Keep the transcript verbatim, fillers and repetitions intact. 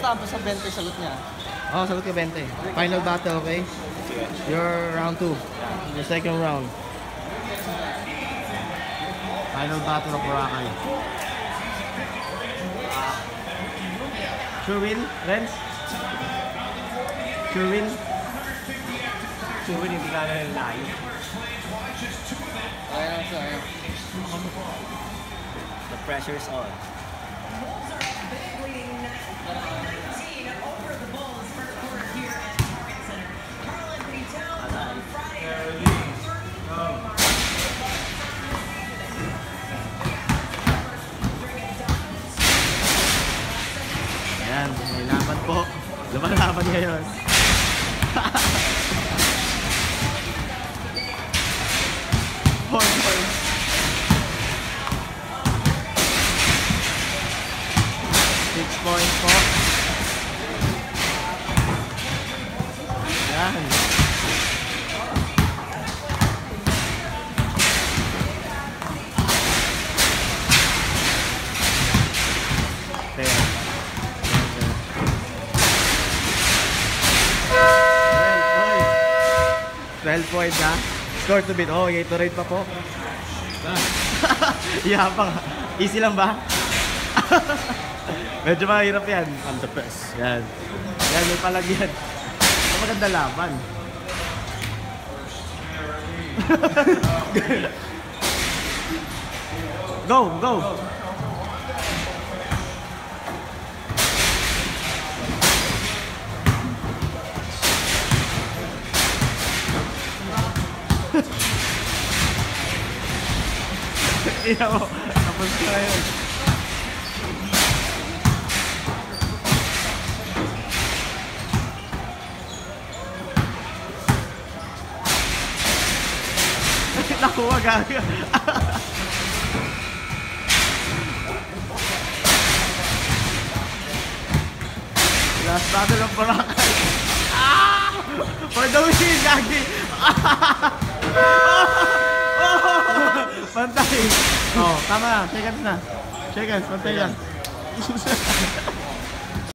lang, basta twenty sagot niya. Oh, sagot ka twenty. Final battle, okay? Your round two. Your second round. Final battle of Boracay. Sure win, Renz? Sure win? Sure win, hindi ka na layo. Ayaw, ayaw. The pressure is on. Ayan, may laban po. Lumalaban ngayon. Four points. Six points po. Ayan. Ten. twelve points ha. Score to beat. Oh, Gatorade pa po. Yabang. Easy lang ba? Medyo mahirap yan. I'm the best. Yan. Yan, may palagyan. Ito maganda laban. Go, go. Iya mo, tapos ka ngayon. Nakuha gaga. Last battle of Boracay. Ah! For the win, gagi! Pantay! Oh, tama na. Seconds na. Seconds, pantay lang.